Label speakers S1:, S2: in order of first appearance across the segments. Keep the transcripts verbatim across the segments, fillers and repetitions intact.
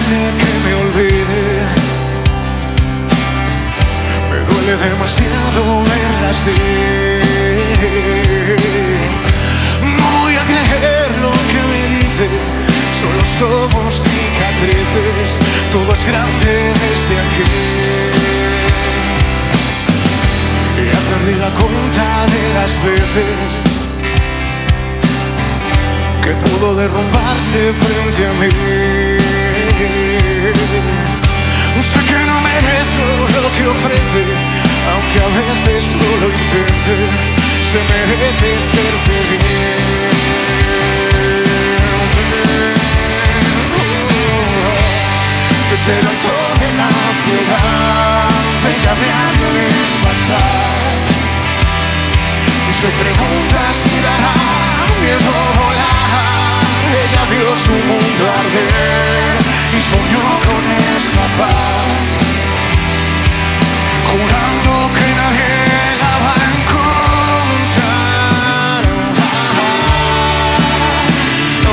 S1: duele que me olvide, me duele demasiado verla así. No voy a creer lo que me dice, solo somos cicatrices, todo es grande desde aquí. Ya perdí la cuenta de las veces que pudo derrumbarse frente a mí. Sé que no merezco lo que ofrece, aunque a veces no lo intente. Se merece ser feliz. Desde lo alto de la ciudad ella ve aviones pasar y se pregunta si dará miedo volar. Ella vio su mundo arder y soñó con escapar, jurando que nadie la va a encontrar. No,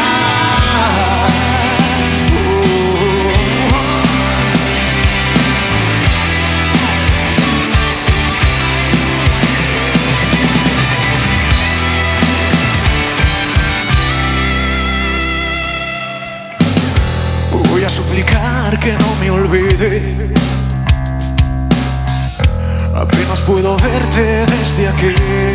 S1: voy a suplicar que no me olvide, apenas puedo verte desde aquí.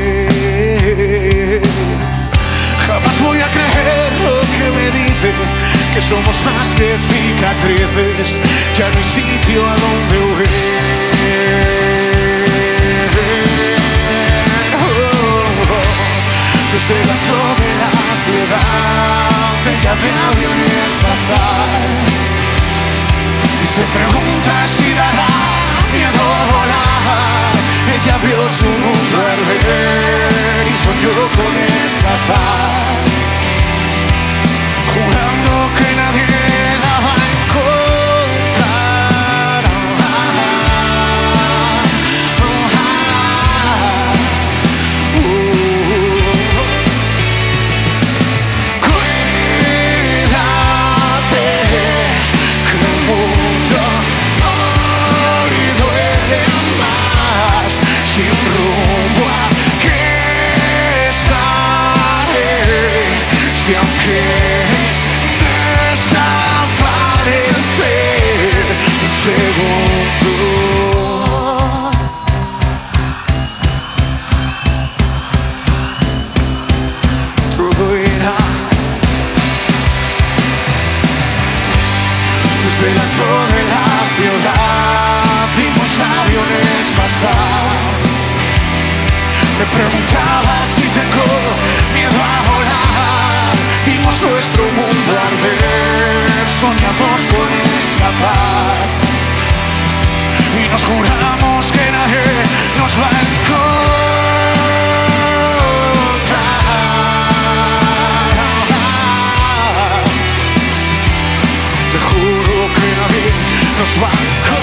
S1: Jamás voy a creer lo que me dice, que somos más que cicatrices, ya no hay sitio a donde huir. Desde el alto de la ciudad ella ve aviones pasar y se pregunta si dará miedo volar. Ella vio su mundo arder y soñó con escapar, jurando que nadie la va a encontrar. Cuídate, que el mundo hoy duele más, sin rumbo aquí estaré, si aún quieres desaparecer un segundo. Todo irá desde el alto de la ciudad, vimos aviones pasar. Me preguntaba si tengo miedo a volar, vimos nuestro mundo arder, soñamos con escapar y nos juramos que nadie nos va a encontrar. Te juro que nadie nos va a encontrar.